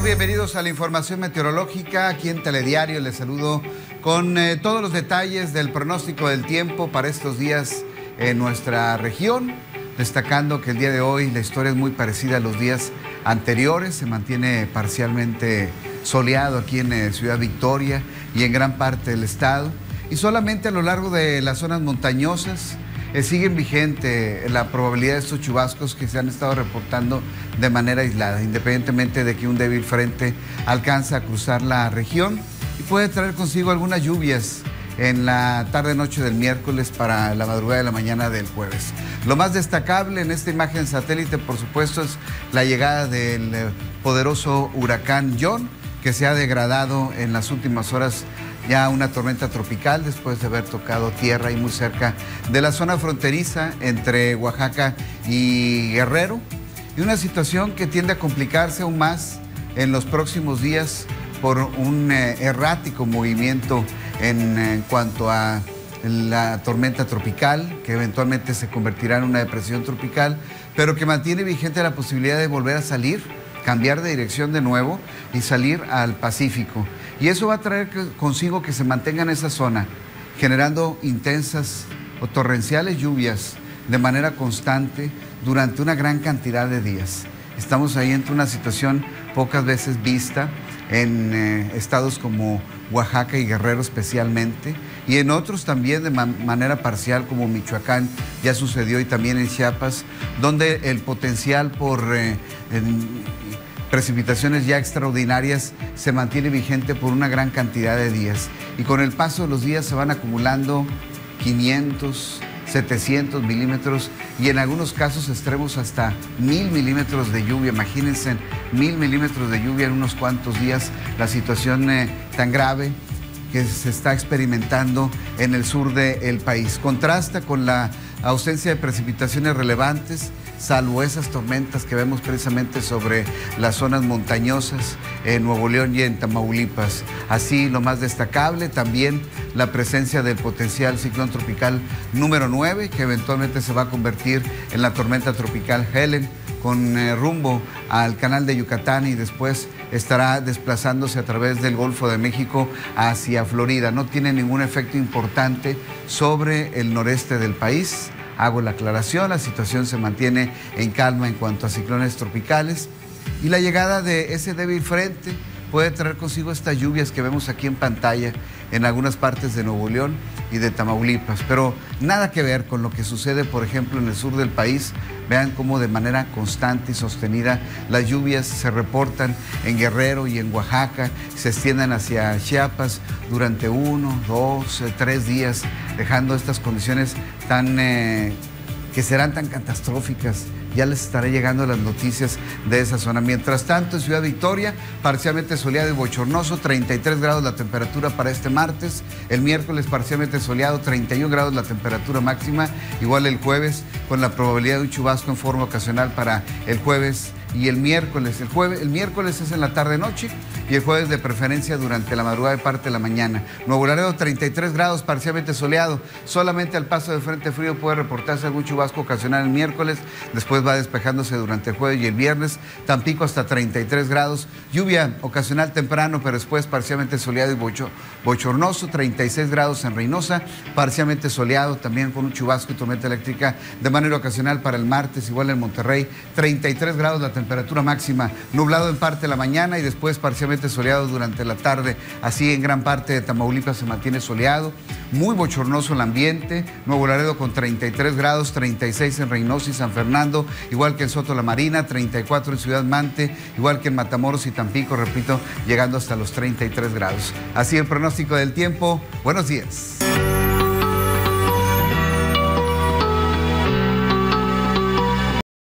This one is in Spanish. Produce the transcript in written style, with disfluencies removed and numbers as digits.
Bienvenidos a la información meteorológica. Aquí en Telediario les saludo con todos los detalles del pronóstico del tiempo para estos días en nuestra región, destacando que el día de hoy la historia es muy parecida a los días anteriores. Se mantiene parcialmente soleado aquí en Ciudad Victoria y en gran parte del estado, y solamente a lo largo de las zonas montañosas siguen vigente la probabilidad de estos chubascos que se han estado reportando de manera aislada, independientemente de que un débil frente alcanza a cruzar la región y puede traer consigo algunas lluvias en la tarde-noche del miércoles para la madrugada de la mañana del jueves. Lo más destacable en esta imagen satélite, por supuesto, es la llegada del poderoso huracán John, que se ha degradado en las últimas horas ya una tormenta tropical después de haber tocado tierra y muy cerca de la zona fronteriza entre Oaxaca y Guerrero, y una situación que tiende a complicarse aún más en los próximos días por un errático movimiento en cuanto a la tormenta tropical, que eventualmente se convertirá en una depresión tropical, pero que mantiene vigente la posibilidad de volver a salir, cambiar de dirección de nuevo y salir al Pacífico. Y eso va a traer consigo que se mantenga en esa zona, generando intensas o torrenciales lluvias de manera constante durante una gran cantidad de días. Estamos ahí ante una situación pocas veces vista en estados como Oaxaca y Guerrero especialmente, y en otros también de manera parcial como Michoacán, ya sucedió, y también en Chiapas, donde el potencial por precipitaciones ya extraordinarias se mantiene vigente por una gran cantidad de días. Y con el paso de los días se van acumulando 500, 700 milímetros y en algunos casos extremos hasta 1000 milímetros de lluvia. Imagínense, 1000 milímetros de lluvia en unos cuantos días, la situación tan grave que se está experimentando en el sur del país. Contrasta con la ausencia de precipitaciones relevantes, salvo esas tormentas que vemos precisamente sobre las zonas montañosas en Nuevo León y en Tamaulipas. Así, lo más destacable, también la presencia del potencial ciclón tropical número 9, que eventualmente se va a convertir en la tormenta tropical Helen, con rumbo al canal de Yucatán, y después estará desplazándose a través del Golfo de México hacia Florida. No tiene ningún efecto importante sobre el noreste del país. Hago la aclaración, la situación se mantiene en calma en cuanto a ciclones tropicales, y la llegada de ese débil frente puede traer consigo estas lluvias que vemos aquí en pantalla en algunas partes de Nuevo León y de Tamaulipas, pero nada que ver con lo que sucede, por ejemplo, en el sur del país. Vean cómo de manera constante y sostenida las lluvias se reportan en Guerrero y en Oaxaca, se extienden hacia Chiapas durante 1, 2, 3 días, dejando estas condiciones que serán tan catastróficas. Ya les estaré llegando las noticias de esa zona. Mientras tanto, en Ciudad Victoria, parcialmente soleado y bochornoso, 33 grados la temperatura para este martes. El miércoles parcialmente soleado, 31 grados la temperatura máxima. Igual el jueves, con la probabilidad de un chubasco en forma ocasional para el jueves y el miércoles. El miércoles es en la tarde-noche y el jueves de preferencia durante la madrugada y parte de la mañana. Nuevo Laredo, 33 grados, parcialmente soleado. Solamente al paso del frente frío puede reportarse algún chubasco ocasional el miércoles. Después va despejándose durante el jueves y el viernes. Tampico hasta 33 grados. Lluvia ocasional temprano, pero después parcialmente soleado y bochornoso. 36 grados en Reynosa, parcialmente soleado, también con un chubasco y tormenta eléctrica de manera ocasional para el martes. Igual en Monterrey, 33 grados la temperatura máxima, nublado en parte de la mañana y después parcialmente soleado durante la tarde. Así en gran parte de Tamaulipas se mantiene soleado, muy bochornoso el ambiente. Nuevo Laredo con 33 grados, 36 en Reynosa y San Fernando, igual que en Soto la Marina, 34 en Ciudad Mante, igual que en Matamoros y Tampico, repito, llegando hasta los 33 grados. Así el pronóstico del tiempo. Buenos días.